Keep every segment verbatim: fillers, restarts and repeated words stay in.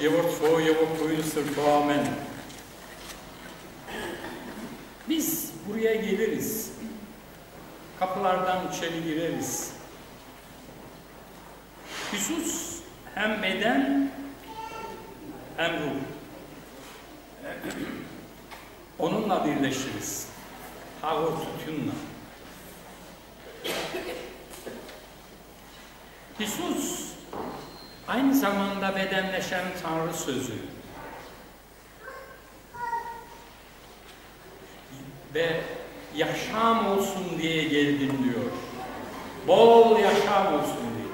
je wordt voor je okuyusu tamamen. Biz buraya geliriz. Kapılardan içeri gireriz. Husus hem beden hem ruh. Onunla birleşiriz. Havur tütünle. Husus aynı zamanda bedenleşen Tanrı sözü. Ve yaşam olsun diye geldim diyor. Bol yaşam olsun diye.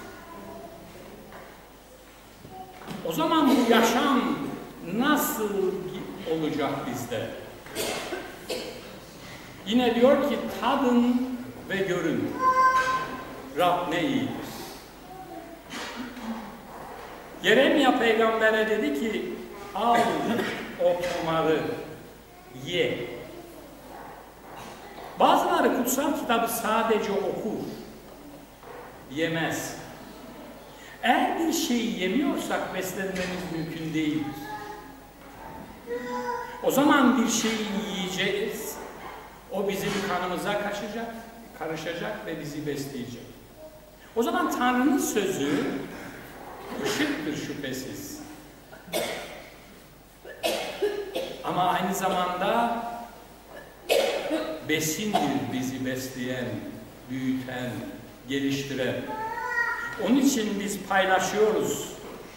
O zaman bu yaşam nasıl olacak bizde? Yine diyor ki tadın ve görün. Rab ne iyidir. Yeremya peygambere dedi ki al o kumarı ye. Bazıları kutsal kitabı sadece okur, yemez. Eğer bir şeyi yemiyorsak beslenmemiz mümkün değildir. O zaman bir şeyi yiyeceğiz, o bizim kanımıza kaçacak, karışacak ve bizi besleyecek. O zaman Tanrı'nın sözü ışıktır şüphesiz. Ama aynı zamanda besindir bizi besleyen, büyüten, geliştiren. Onun için biz paylaşıyoruz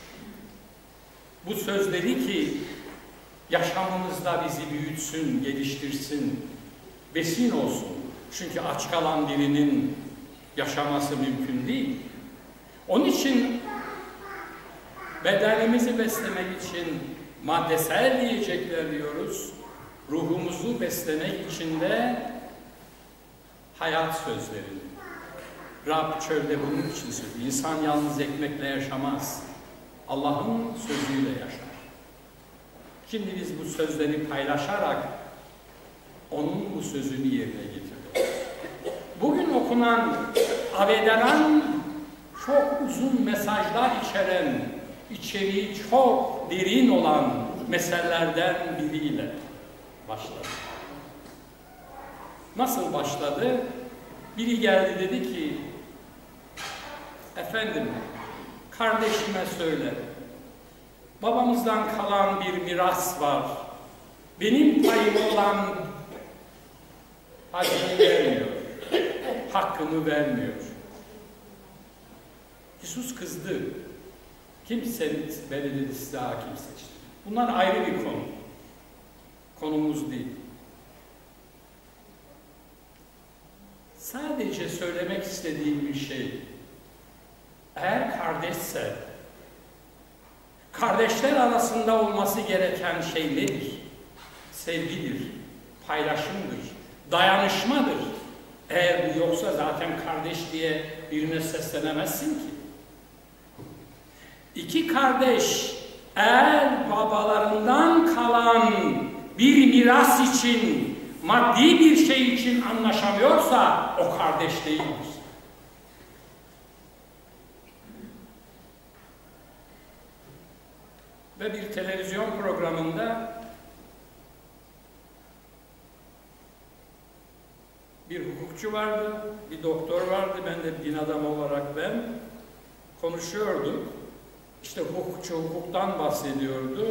bu sözleri ki yaşamımızda bizi büyütsün, geliştirsin, besin olsun. Çünkü aç kalan birinin yaşaması mümkün değil. Onun için bedenimizi beslemek için maddesel yiyecekler diyoruz. Ruhumuzu beslemek için de hayat sözleri. Rab çölde bunun için söylüyor. İnsan yalnız ekmekle yaşamaz. Allah'ın sözüyle yaşar. Şimdi biz bu sözleri paylaşarak onun bu sözünü yerine getiriyoruz. Bugün okunan Avedaran çok uzun mesajlar içeren, içeriği çok derin olan meselelerden biriyle başladı. Nasıl başladı? Biri geldi dedi ki, efendim, kardeşime söyle, babamızdan kalan bir miras var, benim payım olan haccını vermiyor, hakkımı vermiyor. Jesus kızdı. Kim beni dedi size hakim seçti. Bunlar ayrı bir konu. Konumuz değil. Sadece söylemek istediğim bir şey, eğer kardeşse, kardeşler arasında olması gereken şey nedir? Sevgidir, paylaşımdır, dayanışmadır. Eğer bu yoksa zaten kardeş diye birine seslenemezsin ki. İki kardeş eğer babalarından kalan bir miras için, maddi bir şey için anlaşamıyorsa o kardeş değildir. Ve bir televizyon programında bir hukukçu vardı, bir doktor vardı, ben de din adamı olarak ben konuşuyordum. İşte hukukçu hukuktan bahsediyordu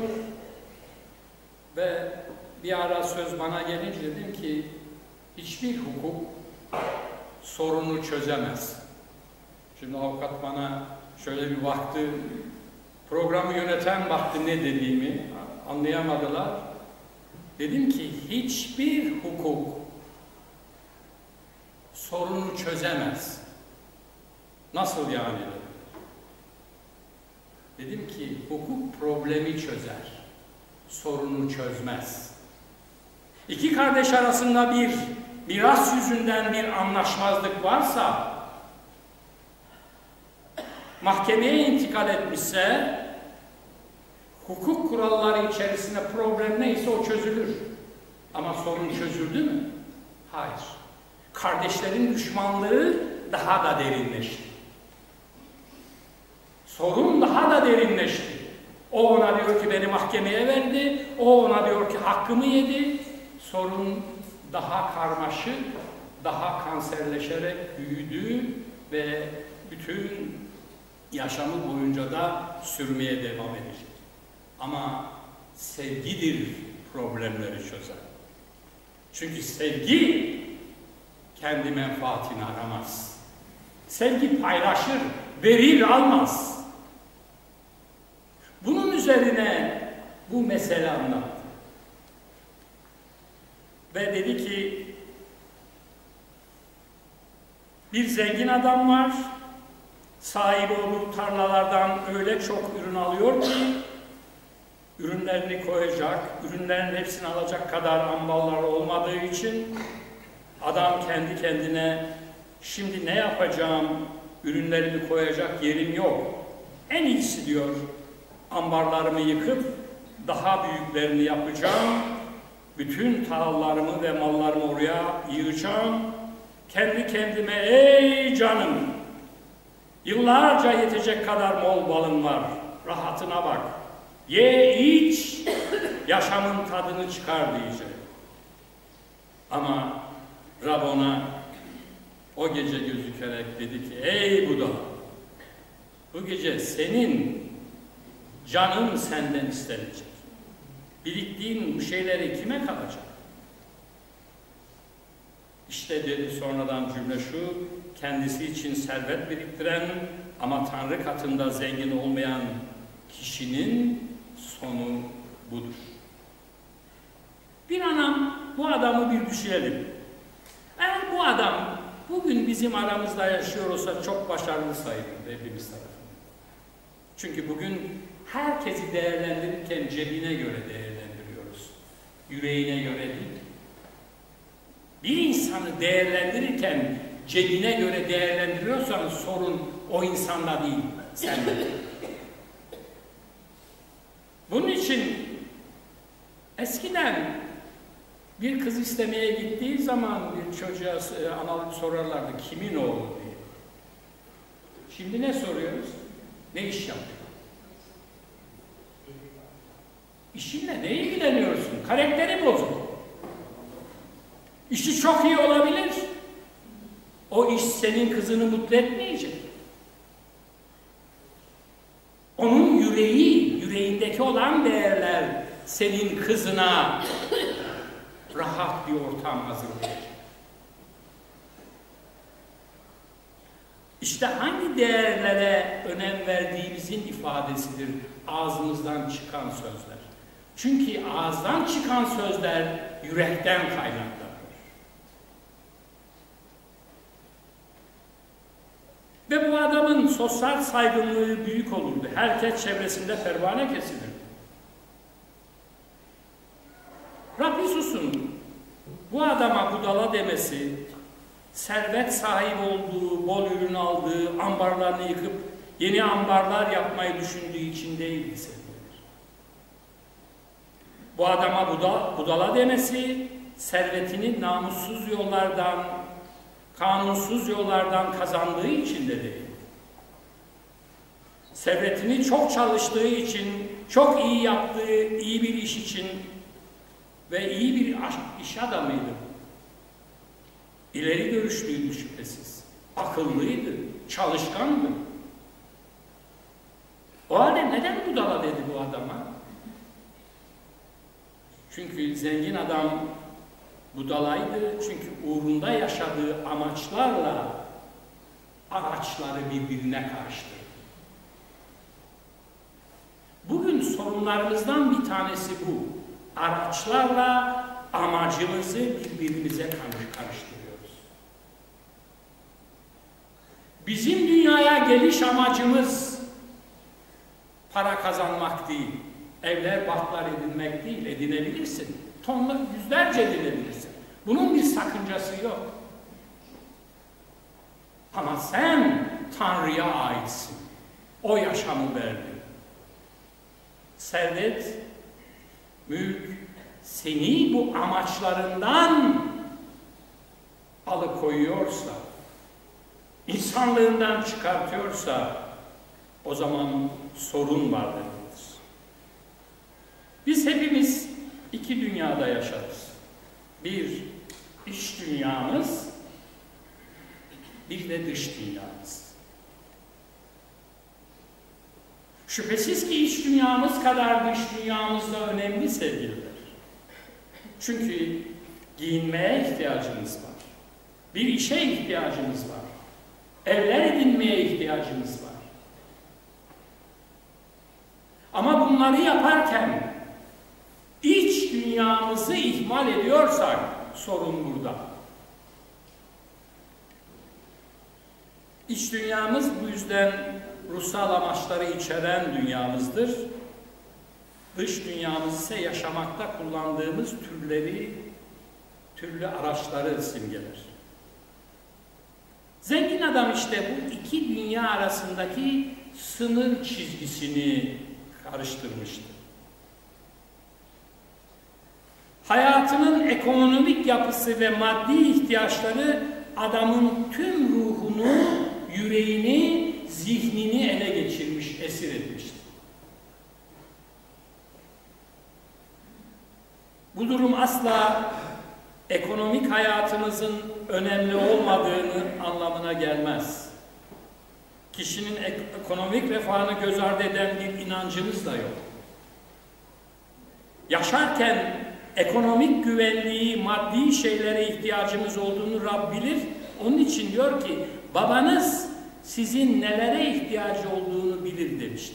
ve bir ara söz bana gelince dedim ki hiçbir hukuk sorunu çözemez. Şimdi avukat bana şöyle bir baktı, programı yöneten baktı ne dediğimi, anlayamadılar. Dedim ki hiçbir hukuk sorunu çözemez. Nasıl yani? Dedim ki hukuk problemi çözer, sorunu çözmez. İki kardeş arasında bir miras yüzünden bir anlaşmazlık varsa, mahkemeye intikal etmişse, hukuk kuralları içerisinde problem neyse o çözülür. Ama sorun çözüldü mü? Hayır. Kardeşlerin düşmanlığı daha da derinleşti. Sorun daha da derinleşti. O ona diyor ki beni mahkemeye verdi, o ona diyor ki hakkımı yedi. Sorun daha karmaşık, daha kanserleşerek büyüdü ve bütün yaşamı boyunca da sürmeye devam edecek. Ama sevgidir problemleri çözer. Çünkü sevgi kendi menfaatini aramaz. Sevgi paylaşır, verir, almaz. Bunun üzerine bu mesele anlattı. Ve dedi ki, bir zengin adam var, sahibi olduğu tarlalardan öyle çok ürün alıyor ki, ürünlerini koyacak, ürünlerin hepsini alacak kadar amballar olmadığı için, adam kendi kendine, şimdi ne yapacağım, ürünlerimi koyacak yerim yok. En iyisi diyor, ambarlarımı yıkıp, daha büyüklerini yapacağım, bütün tahıllarımı ve mallarımı oraya yığacağım. Kendi kendime, ey canım, yıllarca yetecek kadar bol balın var, rahatına bak. Ye, iç, yaşamın tadını çıkar diyecek. Ama Rab ona o gece gözükerek dedi ki, ey Buda, bu gece senin canın senden istenecek. Biriktiğin bu şeyleri kime kalacak? İşte dedi sonradan cümle şu, kendisi için servet biriktiren ama Tanrı katında zengin olmayan kişinin sonu budur. Bir anam, bu adamı bir düşünelim. Eğer bu adam bugün bizim aramızda yaşıyor olsa çok başarılı sayılır hepimiz tarafından. Çünkü bugün herkesi değerlendirirken cebine göre değerlendiriyoruz. Yüreğine göre değil. Bir insanı değerlendirirken cebine göre değerlendiriyorsanız sorun o insanda değil, sende. Bunun için eskiden bir kız istemeye gittiği zaman bir çocuğa analık sorarlardı, kimin oğlu diye. Şimdi ne soruyoruz? Ne iş yapıyor? İşinle ne ilgileniyorsun? Karakteri bozuk. İşi çok iyi olabilir. O iş senin kızını mutlu etmeyecek. Onun yüreği, yüreğindeki olan değerler senin kızına rahat bir ortam hazırlayacak. İşte hangi değerlere önem verdiğimizin ifadesidir ağzımızdan çıkan sözler. Çünkü ağızdan çıkan sözler yürekten kaynaklanır. Ve bu adamın sosyal saygınlığı büyük olurdu. Herkes çevresinde pervane kesilirdi. Rab Isus'un bu adama budala demesi, servet sahibi olduğu, bol ürün aldığı, ambarlarını yıkıp yeni ambarlar yapmayı düşündüğü için değildi sevgiler. Bu adama budala, budala demesi, servetini namussuz yollardan, kanunsuz yollardan kazandığı için de değil. Servetini çok çalıştığı için, çok iyi yaptığı iyi bir iş için ve iyi bir iş adamıydı. İleri görüşlüydü şüphesiz. Akıllıydı, çalışkandı. O halde neden budala dedi bu adama? Çünkü zengin adam budalaydı. Çünkü uğrunda yaşadığı amaçlarla araçları birbirine karıştırdı. Bugün sorunlarımızdan bir tanesi bu. Araçlarla amacımızı birbirimize karıştırıyoruz. Bizim dünyaya geliş amacımız para kazanmak değil, evler, barklar edinmek değil, edinebilirsin. Tonla, yüzlerce edinebilirsin. Bunun bir sakıncası yok. Ama sen Tanrı'ya aitsin. O yaşamı verdin. Servet, mülk, seni bu amaçlarından alıkoyuyorsa, insanlığından çıkartıyorsa, o zaman sorun var demektir. Biz hepimiz iki dünyada yaşarız. Bir iç dünyamız, bir de dış dünyamız. Şüphesiz ki iç dünyamız kadar dış dünyamız da önemli sevgililer. Çünkü giyinmeye ihtiyacımız var. Bir işe ihtiyacımız var. Evler edinmeye ihtiyacımız var. Ama bunları yaparken iç dünyamızı ihmal ediyorsak sorun burada. İç dünyamız bu yüzden ruhsal amaçları içeren dünyamızdır. Dış dünyamız ise yaşamakta kullandığımız türleri, türlü araçları simgeler. Zengin adam işte bu iki dünya arasındaki sınır çizgisini karıştırmıştı. Hayatının ekonomik yapısı ve maddi ihtiyaçları adamın tüm ruhunu, yüreğini, zihnini ele geçirmiş, esir etmişti. Bu durum asla ekonomik hayatınızın önemli olmadığını anlamına gelmez. Kişinin ek ekonomik refahını göz ardı eden bir inancımız da yok. Yaşarken ekonomik güvenliği, maddi şeylere ihtiyacımız olduğunu Rab bilir. Onun için diyor ki, babanız sizin nelere ihtiyacı olduğunu bilir demişti.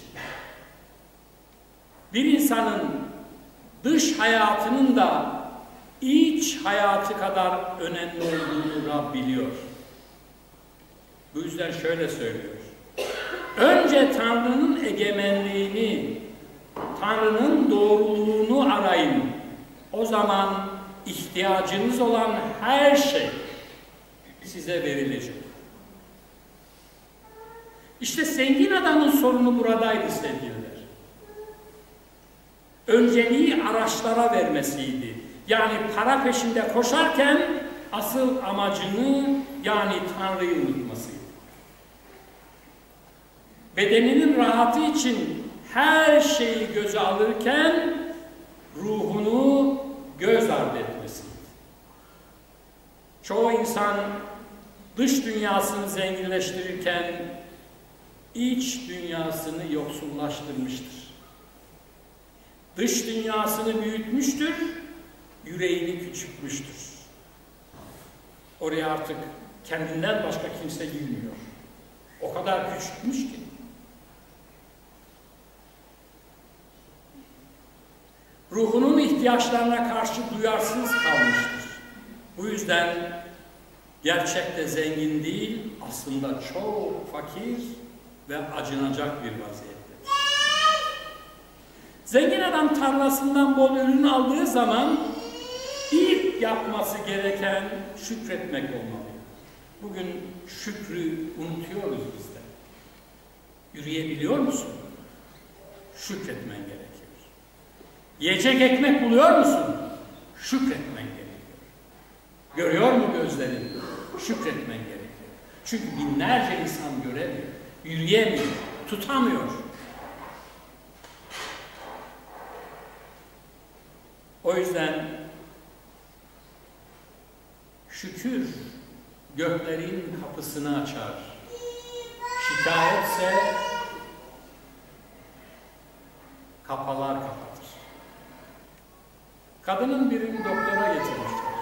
Bir insanın dış hayatının da iç hayatı kadar önemli olduğunu Rab biliyor. Bu yüzden şöyle söylüyor. Önce Tanrı'nın egemenliğini, Tanrı'nın doğruluğunu arayın. O zaman ihtiyacınız olan her şey size verilecek. İşte zengin adamın sorunu buradaydı sevgililer. Önceliği araçlara vermesiydi. Yani para peşinde koşarken asıl amacını, yani Tanrı'yı unutmasıydı. Bedeninin rahatı için her şeyi göze alırken ruhunu göz ardı etmesiydi. Çoğu insan dış dünyasını zenginleştirirken iç dünyasını yoksullaştırmıştır. Dış dünyasını büyütmüştür, yüreğini küçültmüştür. Oraya artık kendinden başka kimse girmiyor. O kadar küçültmüş ki. Ruhunun ihtiyaçlarına karşı duyarsız kalmıştır. Bu yüzden gerçekte zengin değil, aslında çok fakir ve acınacak bir vaziyettedir. Zengin adam tarlasından bol ürün aldığı zaman ilk yapması gereken şükretmek olmalı. Bugün şükrü unutuyoruz biz de. Yürüyebiliyor musun? Şükretmen gerekiyor. Yiyecek ekmek buluyor musun? Şükretmen gerekiyor. Görüyor mu gözlerin? Şükretmen gerekiyor. Çünkü binlerce insan göremiyor, yürüyemiyor, tutamıyor. O yüzden şükür göklerin kapısını açar. Şikayetse kapalar kapatır. Kadının birini doktora getirmişler.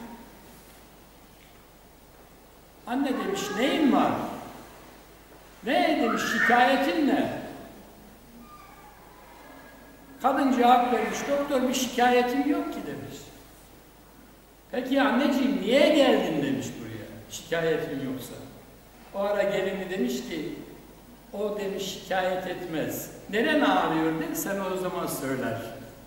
Anne demiş, neyin var? Ne demiş, şikayetin ne? Kadın cevap vermiş, doktor bir şikayetim yok ki demiş. Peki anneciğim niye geldin demiş buraya, şikayetin yoksa. O ara gelini demiş ki, o demiş şikayet etmez. Neren ağrıyor dedi, sen o zaman söyler.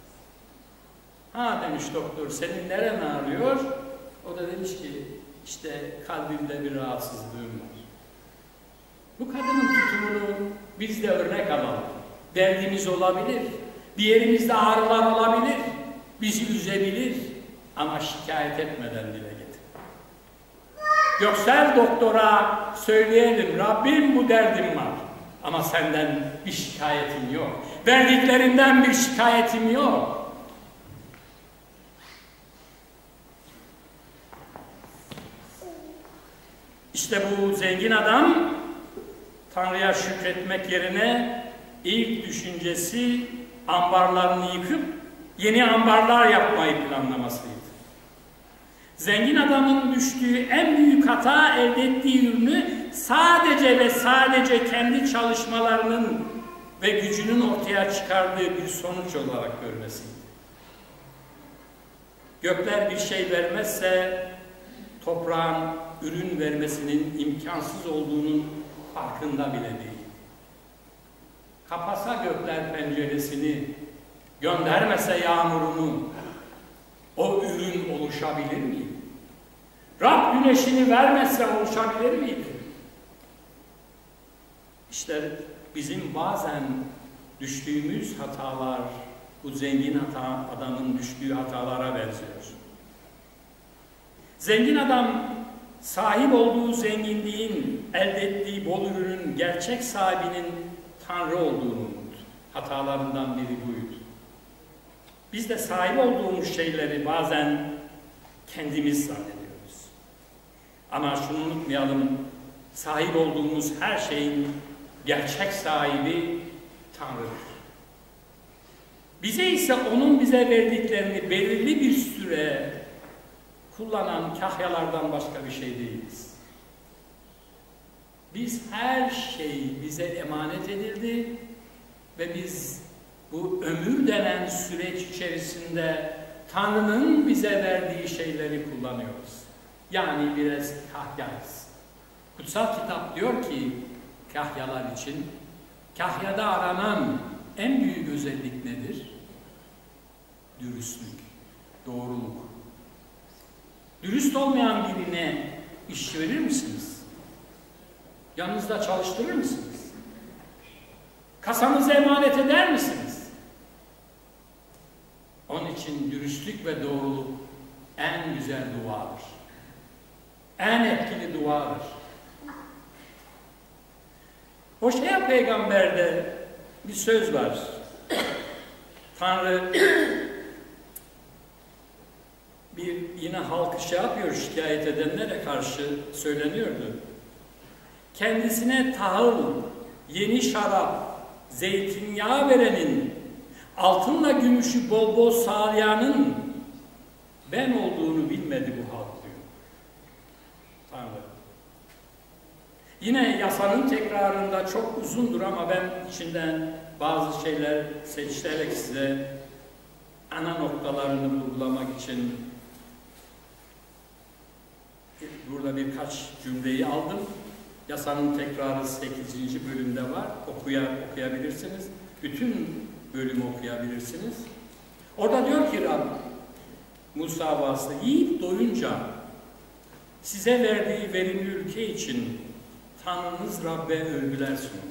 Ha demiş doktor, senin neren ağrıyor? O da demiş ki, işte kalbimde bir rahatsızlığım var. Bu kadının tutumunu biz de örnek alalım. Derdimiz olabilir, bir yerimizde ağrılar olabilir, bizi üzebilir ama şikayet etmeden dile getir. Göksel doktora söyleyelim, Rabbim bu derdim var ama senden bir şikayetim yok. Verdiklerinden bir şikayetim yok. İşte bu zengin adam Tanrı'ya şükretmek yerine ilk düşüncesi ambarlarını yıkıp yeni ambarlar yapmayı planlamasıydı. Zengin adamın düştüğü en büyük hata elde ettiği ürünü sadece ve sadece kendi çalışmalarının ve gücünün ortaya çıkardığı bir sonuç olarak görmesiydi. Gökler bir şey vermezse toprağın ürün vermesinin imkansız olduğunun farkında bile değil. Kapasa gökler penceresini, göndermese yağmurunu, o ürün oluşabilir miydi? Rab güneşini vermezse oluşabilir miydi? İşte bizim bazen düştüğümüz hatalar, bu zengin hata, adamın düştüğü hatalara benziyor. Zengin adam, sahip olduğu zenginliğin, elde ettiği bol ürünün gerçek sahibinin Tanrı olduğunu unuttu. Hatalarından biri buydu. Biz de sahip olduğumuz şeyleri bazen kendimiz zannediyoruz. Ama şunu unutmayalım, sahip olduğumuz her şeyin gerçek sahibi Tanrı'dır. Bize ise onun bize verdiklerini belirli bir süre kullanan kahyalardan başka bir şey değiliz. Biz her şey bize emanet edildi ve biz bu ömür denen süreç içerisinde Tanrı'nın bize verdiği şeyleri kullanıyoruz. Yani biraz kahyayız. Kutsal kitap diyor ki kahyalar için, kahyada aranan en büyük özellik nedir? Dürüstlük, doğruluk. Dürüst olmayan birine iş verir misiniz? Yanınızda çalıştırır mısınız? Kasanızı emanet eder misiniz? Onun için dürüstlük ve doğruluk en güzel duadır. En etkili duadır. Hoşea peygamberde bir söz var. Tanrı bir yine halkı şey yapıyor, şikayet edenlere karşı söyleniyordu. Kendisine tahıl, yeni şarap, zeytinyağı verenin, altınla gümüşü bol bol sağlayanın ben olduğunu bilmedi bu halk diyor. Tanrı. Yine yasanın tekrarında çok uzundur ama ben içinden bazı şeyler seçerek size ana noktalarını vurgulamak için burada birkaç cümleyi aldım. Yasanın tekrarı sekizinci bölümde var. Okuya, okuyabilirsiniz. Bütün bölümü okuyabilirsiniz. Orada diyor ki Rab, Musa vasıtasıyla yiyip doyunca size verdiği verimli ülke için Tanrınız Rab'be övgüler sunun.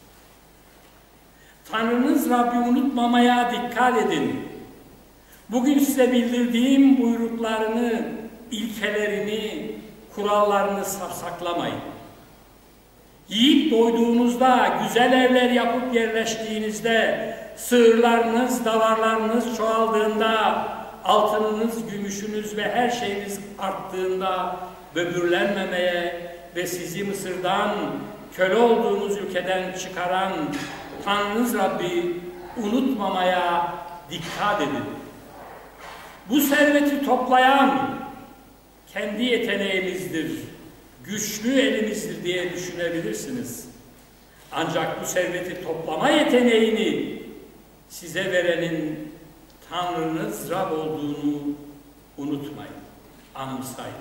Tanrınız Rab'i unutmamaya dikkat edin. Bugün size bildirdiğim buyruklarını, ilkelerini, kurallarını saklamayın. Yiyip doyduğunuzda, güzel evler yapıp yerleştiğinizde, sığırlarınız, davarlarınız çoğaldığında, altınınız, gümüşünüz ve her şeyiniz arttığında böbürlenmemeye ve sizi Mısır'dan, köle olduğunuz ülkeden çıkaran Tanrınız Rabbi unutmamaya dikkat edin. Bu serveti toplayan kendi yeteneğimizdir, güçlü elimizdir diye düşünebilirsiniz. Ancak bu serveti toplama yeteneğini size verenin Tanrınız Rab olduğunu unutmayın, anımsayın.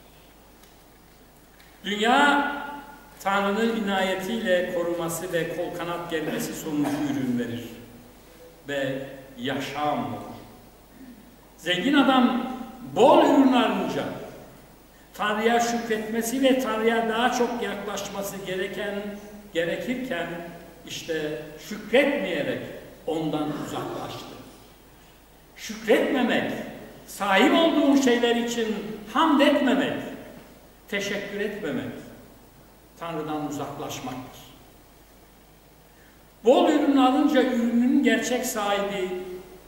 Dünya, Tanrı'nın inayetiyle koruması ve kol kanat gelmesi sonucu ürün verir ve yaşam olur. Zengin adam bol ürün alınca Tanrı'ya şükretmesi ve Tanrı'ya daha çok yaklaşması gereken gerekirken işte şükretmeyerek ondan uzaklaştı. Şükretmemek, sahip olduğun şeyler için hamd etmemek, teşekkür etmemek, Tanrı'dan uzaklaşmaktır. Bol ürün alınca ürünün gerçek sahibi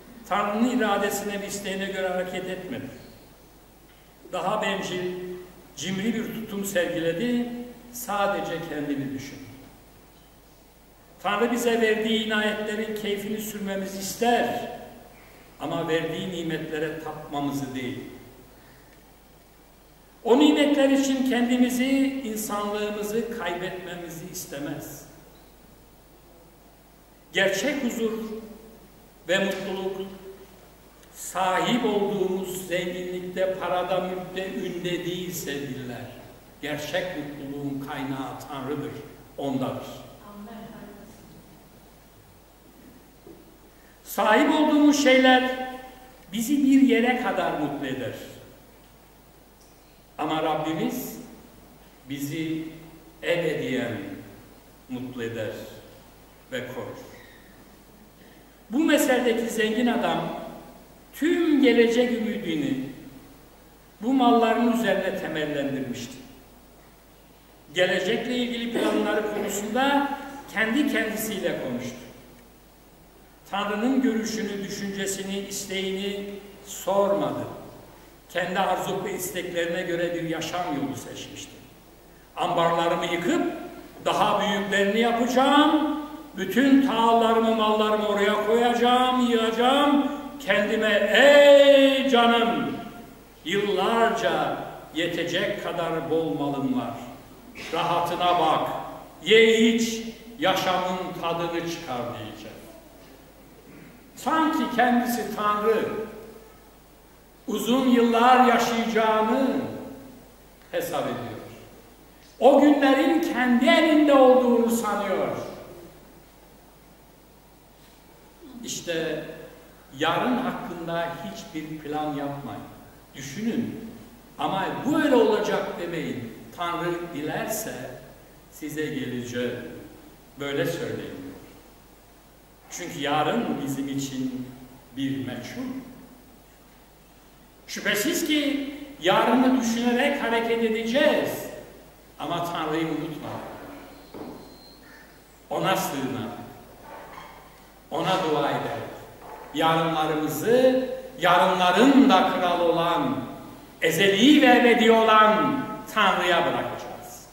Tanrı'nın iradesine ve isteğine göre hareket etmedi. Daha bencil, cimri bir tutum sergiledi, sadece kendini düşündü. Tanrı bize verdiği inayetlerin keyfini sürmemizi ister ama verdiği nimetlere tapmamızı değil. O nimetler için kendimizi, insanlığımızı kaybetmemizi istemez. Gerçek huzur ve mutluluk, sahip olduğumuz zenginlikte, parada, mülkte, ünde değil sevgililer. Gerçek mutluluğun kaynağı Tanrı'dır, ondadır. Sahip olduğumuz şeyler bizi bir yere kadar mutlu eder. Ama Rabbimiz bizi ebediyen mutlu eder ve korur. Bu meseldeki zengin adam tüm gelecek ümidini bu malların üzerine temellendirmişti. Gelecekle ilgili planları konusunda kendi kendisiyle konuştu. Tanrı'nın görüşünü, düşüncesini, isteğini sormadı. Kendi arzu ve isteklerine göre bir yaşam yolu seçmişti. Ambarlarımı yıkıp daha büyüklerini yapacağım, bütün tağlarımı, mallarımı oraya koyacağım, yığacağım. Kendime ey canım, yıllarca yetecek kadar bol malım var. Rahatına bak, ye iç, yaşamın tadını çıkar diyeceğim. Sanki kendisi Tanrı, uzun yıllar yaşayacağını hesap ediyor. O günlerin kendi elinde olduğunu sanıyor. İşte yarın hakkında hiçbir plan yapmayın. Düşünün. Ama böyle olacak demeyin. Tanrı dilerse size geleceğim. Böyle söyleyin. Çünkü yarın bizim için bir meçhul. Şüphesiz ki yarını düşünerek hareket edeceğiz. Ama Tanrı'yı unutma. Ona sığınarak, ona dua ederek, yarınlarımızı, yarınların da kralı olan, ezeli ve ebedi olan Tanrı'ya bırakacağız.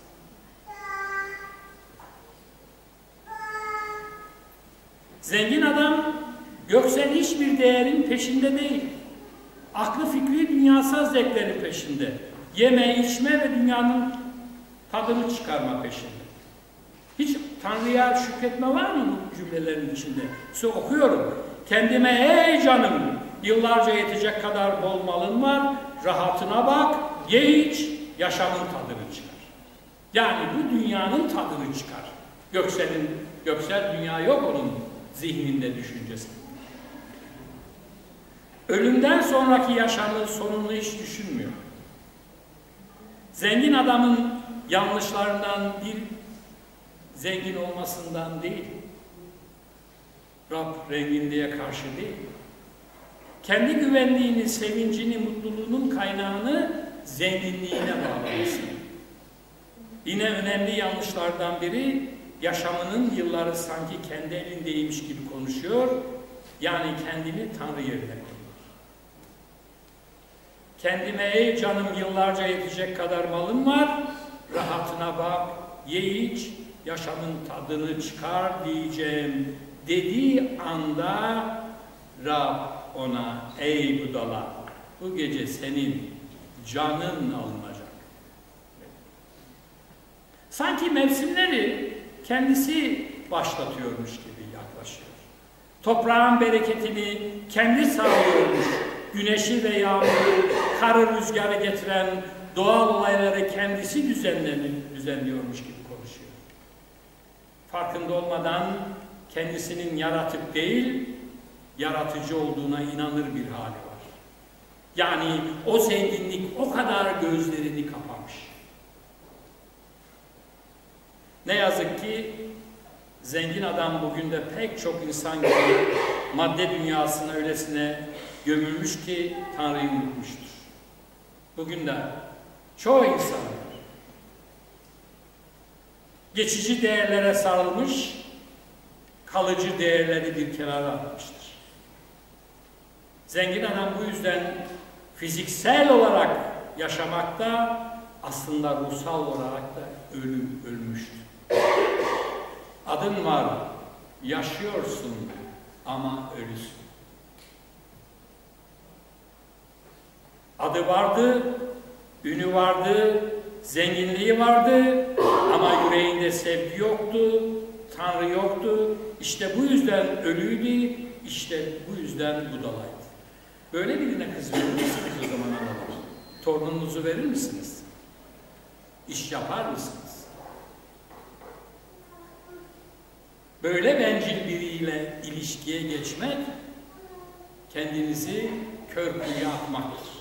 Zengin adam, göksel hiçbir değerin peşinde değil. Aklı fikri dünyasal zevklerin peşinde. Yeme, içme ve dünyanın tadını çıkarma peşinde. Hiç Tanrı'ya şükretme var mı bu cümlelerin içinde? Size okuyorum. Kendime ey canım, yıllarca yetecek kadar bol malın var, rahatına bak, ye iç, yaşamın tadını çıkar. Yani bu dünyanın tadını çıkar. Göksel'in, göksel dünya yok onun zihninde, düşüncesinde. Ölümden sonraki yaşamın sonunu hiç düşünmüyor. Zengin adamın yanlışlarından bir zengin olmasından değil, Rab renginliğe karşı değil, kendi güvenliğini, sevincini, mutluluğunun kaynağını zenginliğine bağlaması. Yine önemli yanlışlardan biri, yaşamının yılları sanki kendi elindeymiş gibi konuşuyor, yani kendini Tanrı yerine koyuyor. Kendime ey canım yıllarca yetecek kadar malım var, rahatına bak, ye iç, yaşamın tadını çıkar diyeceğim dediği anda Rab ona ey budala, bu gece senin canın alınacak. Sanki mevsimleri kendisi başlatıyormuş gibi yaklaşıyor. Toprağın bereketini kendi sağlıyormuş. Güneşi ve yağmuru, karı rüzgarı getiren doğal olayları kendisi düzenliyormuş gibi konuşuyor. Farkında olmadan kendisinin yaratıp değil, yaratıcı olduğuna inanır bir hali var. Yani o zenginlik o kadar gözlerini kapamış. Ne yazık ki zengin adam bugün de pek çok insan gibi madde dünyasına öylesine gömülmüş ki Tanrı'yı unutmuştur. Bugün de çoğu insan geçici değerlere sarılmış, kalıcı değerleri bir kenara atmıştır. Zengin adam bu yüzden fiziksel olarak yaşamakta aslında ruhsal olarak da ölüm, ölmüştü. Adın var, yaşıyorsun ama ölüsün. Adı vardı, ünü vardı, zenginliği vardı ama yüreğinde sevgi yoktu, Tanrı yoktu. İşte bu yüzden ölüydü, işte bu yüzden budalaydı. Böyle birine kız verir misiniz o zaman analar? Torununuzu verir misiniz? İş yapar mısınız? Böyle bencil biriyle ilişkiye geçmek, kendinizi kör kuyuya atmaktır.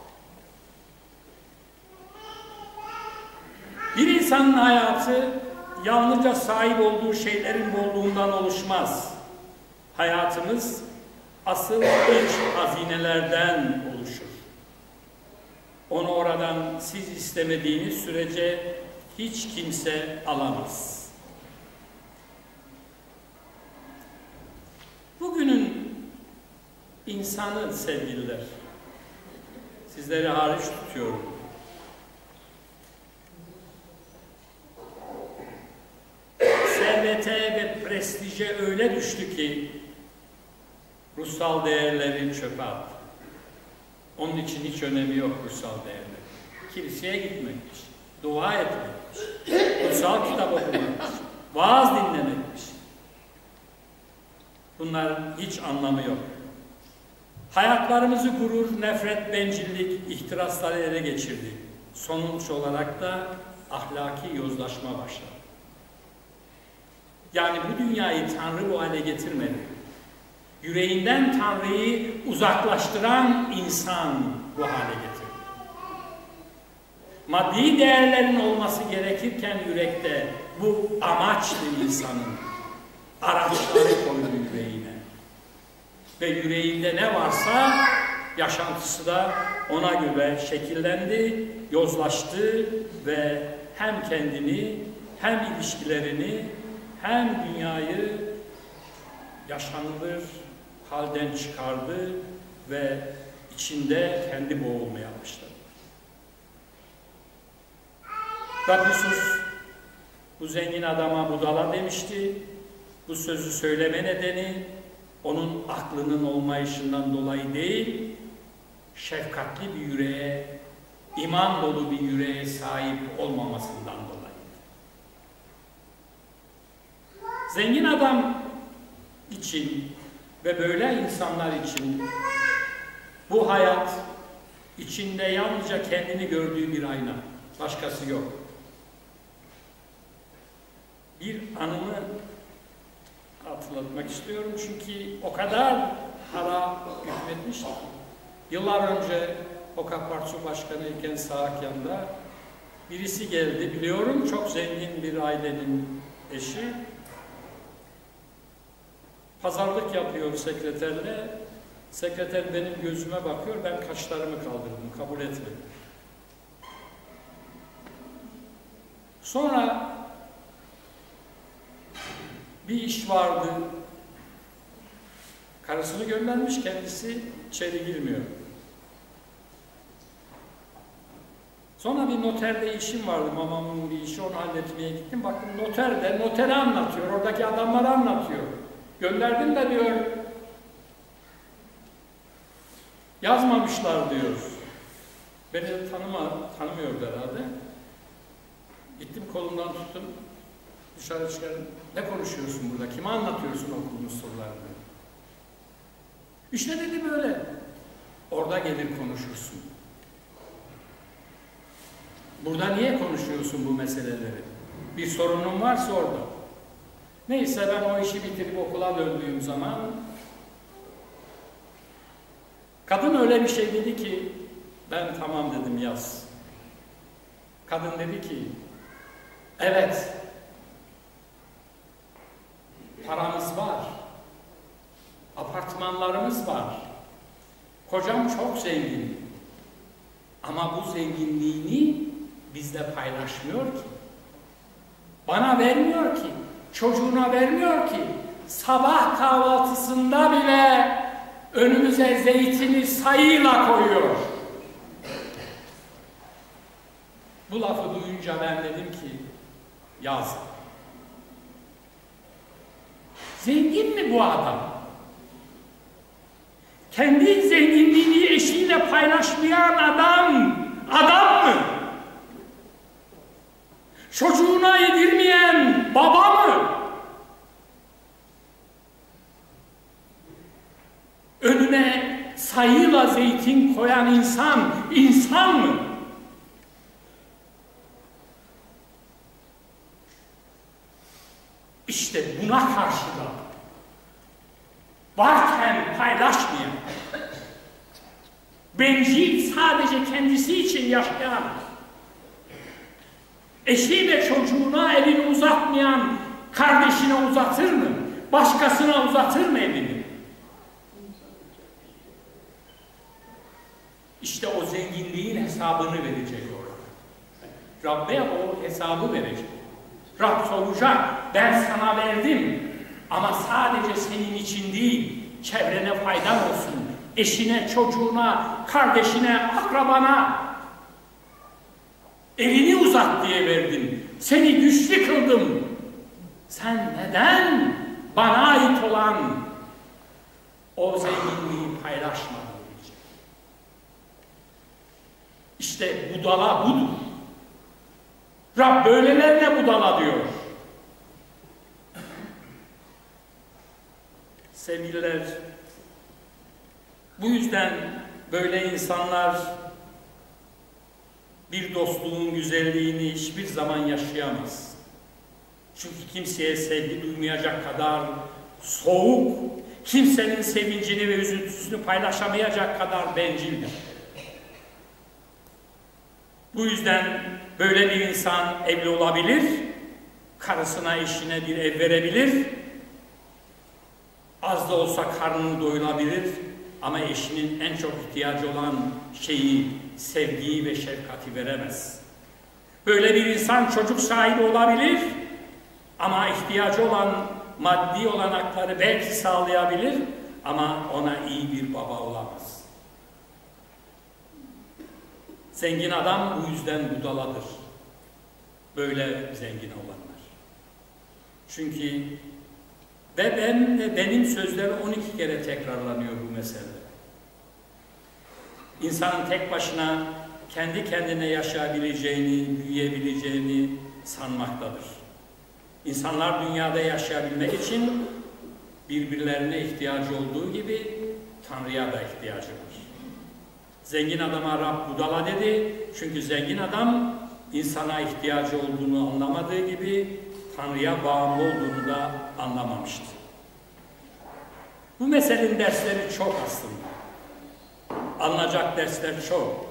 Bir insanın hayatı yalnızca sahip olduğu şeylerin bolluğundan oluşmaz. Hayatımız asıl iç hazinelerden oluşur. Onu oradan siz istemediğiniz sürece hiç kimse alamaz. Bugünün insanı sevgililer, sizleri hariç tutuyorum. Servete ve prestije öyle düştü ki ruhsal değerleri çöpe attı. Onun için hiç önemi yok ruhsal değerler. Kiliseye gitmekmiş, dua etmekmiş, kutsal kitap okumakmış, vaaz dinlemekmiş. Bunların hiç anlamı yok. Hayatlarımızı gurur, nefret, bencillik, ihtirasları ele geçirdi. Sonuç olarak da ahlaki yozlaşma başladı. Yani bu dünyayı Tanrı bu hale getirmedi. Yüreğinden Tanrı'yı uzaklaştıran insan bu hale getirdi. Maddi değerlerin olması gerekirken yürekte bu amaçlı insanın araçları koydu yüreğine. Ve yüreğinde ne varsa yaşantısı da ona göre şekillendi, yozlaştı ve hem kendini hem ilişkilerini hem dünyayı yaşanılır halden çıkardı ve içinde kendi boğulmaya başladı. Rapisus bu zengin adama budala demişti. Bu sözü söyleme nedeni onun aklının olmayışından dolayı değil, şefkatli bir yüreğe, iman dolu bir yüreğe sahip olmamasından dolayı. Zengin adam için ve böyle insanlar için bu hayat içinde yalnızca kendini gördüğü bir ayna, başkası yok. Bir anımı hatırlatmak istiyorum çünkü o kadar para hükmetmişti. Yıllar önce Oka Parti Başkanı iken Saakyan'da birisi geldi. Biliyorum çok zengin bir ailenin eşi. Pazarlık yapıyor sekreterle. Sekreter benim gözüme bakıyor. Ben kaşlarımı kaldırdım. Kabul etmedim. Sonra bir iş vardı. Karısını göndermiş, kendisi içeri girmiyor. Sonra bir noterde işim vardı, mamamın bir işi, onu halletmeye gittim. Bakın noter de noteri anlatıyor, oradaki adamları anlatıyor. Gönderdim de diyor, yazmamışlar diyor. Beni tanıma, tanımıyordu herhalde. Gittim kolumdan tuttum, dışarı çıkardım. Ne konuşuyorsun burada, kime anlatıyorsun okulun sorularını? İşte dedi böyle. Orada gelir konuşursun. Burada niye konuşuyorsun bu meseleleri? Bir sorunun varsa orada. Neyse ben o işi bitirip okula döndüğüm zaman kadın öyle bir şey dedi ki ben tamam dedim yaz. Kadın dedi ki evet paramız var. Apartmanlarımız var. Kocam çok zengin. Ama bu zenginliğini bizle paylaşmıyor ki. Bana vermiyor ki. Çocuğuna vermiyor ki. Sabah kahvaltısında bile önümüze zeytini sayıyla koyuyor. Bu lafı duyunca ben dedim ki, yaz. Zengin mi bu adam? Kendi zenginliğini eşiyle paylaşmayan adam, adam mı? Çocuğuna yedirmeyen baba mı? Önüne sayıyla zeytin koyan insan, insan mı? İşte buna karşı da varken paylaşmayan, bencil sadece kendisi için yaşayan, eşi ve çocuğuna elini uzatmayan kardeşine uzatır mı? Başkasına uzatır mı elini? İşte o zenginliğin hesabını verecek orada. Rabbe o hesabı verecek. Rab soracak, ben sana verdim ama sadece senin için değil, çevrene faydan olsun, eşine, çocuğuna, kardeşine, akrabana elini uzat diye verdim, seni güçlü kıldım. Sen neden bana ait olan o zenginliği paylaşmadın? İşte budala budur. Rab böylelerine budala diyor. Sevgililer, bu yüzden böyle insanlar bir dostluğun güzelliğini hiçbir zaman yaşayamaz. Çünkü kimseye sevgi duymayacak kadar soğuk, kimsenin sevincini ve üzüntüsünü paylaşamayacak kadar bencildir. Bu yüzden böyle bir insan evli olabilir, karısına, eşine bir ev verebilir, az da olsa karnını doyurabilir ama eşinin en çok ihtiyacı olan şeyi, sevgiyi ve şefkati veremez. Böyle bir insan çocuk sahibi olabilir ama ihtiyacı olan maddi olanakları belki sağlayabilir ama ona iyi bir baba olamaz. Zengin adam bu yüzden budaladır. Böyle zengin olanlar. Çünkü ve ben ve benim sözlerim on iki kere tekrarlanıyor bu meselede. İnsanın tek başına kendi kendine yaşayabileceğini, büyüyebileceğini sanmaktadır. İnsanlar dünyada yaşayabilmek için birbirlerine ihtiyacı olduğu gibi Tanrı'ya da ihtiyacı var. Zengin adama Rab budala dedi. Çünkü zengin adam insana ihtiyacı olduğunu anlamadığı gibi Tanrı'ya bağımlı olduğunu da anlamamıştı. Bu meselenin dersleri çok aslında. Alınacak dersler çok.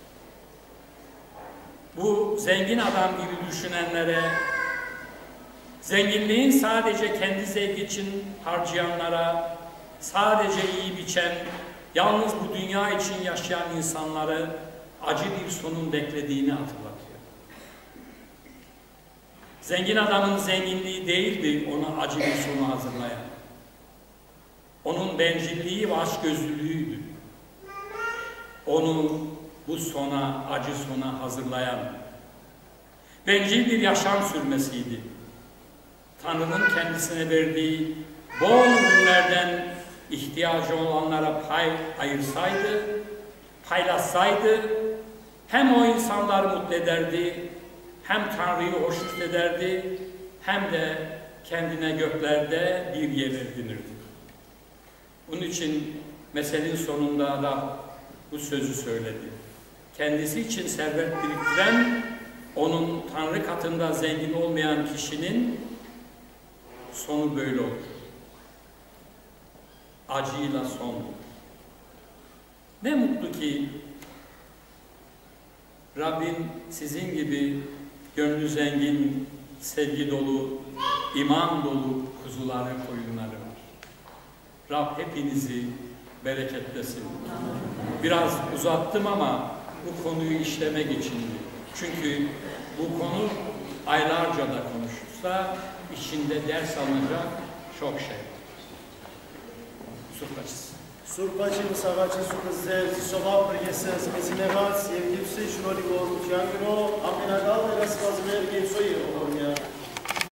Bu zengin adam gibi düşünenlere, zenginliğin sadece kendi zevki için harcayanlara, sadece iyi biçen, yalnız bu dünya için yaşayan insanları acı bir sonun beklediğini hatırlatıyor. Zengin adamın zenginliği değildi ona acı bir sonu hazırlayan. Onun bencilliği ve açgözlülüğüydü. Onu bu sona, acı sona hazırlayan, bencil bir yaşam sürmesiydi. Tanrı'nın kendisine verdiği bol ürünlerden ihtiyacı olanlara pay ayırsaydı, paylaşsaydı, hem o insanları mutlu ederdi, hem Tanrı'yı hoşnut ederdi, hem de kendine göklerde bir yer edinirdi. Bunun için meselenin sonunda da bu sözü söyledi. Kendisi için servet biriktiren, onun Tanrı katında zengin olmayan kişinin sonu böyle olur. Acıyla son bulur. Ne mutlu ki Rabbin sizin gibi gönlü zengin, sevgi dolu, iman dolu kuzuları, koyunları var. Rab hepinizi bereketlesin. Biraz uzattım ama bu konuyu işlemek içindi. Çünkü bu konu aylarca da konuşulsa içinde ders alınacak çok şey var. Surpaçız. Surpaçı, Savaçı, Surpaçı, Soba, Pregesens, Mezinevat, Sevgilisi, Şuroli, Gormuş, Yangino, Amina, das, was mehr geht, so ihr.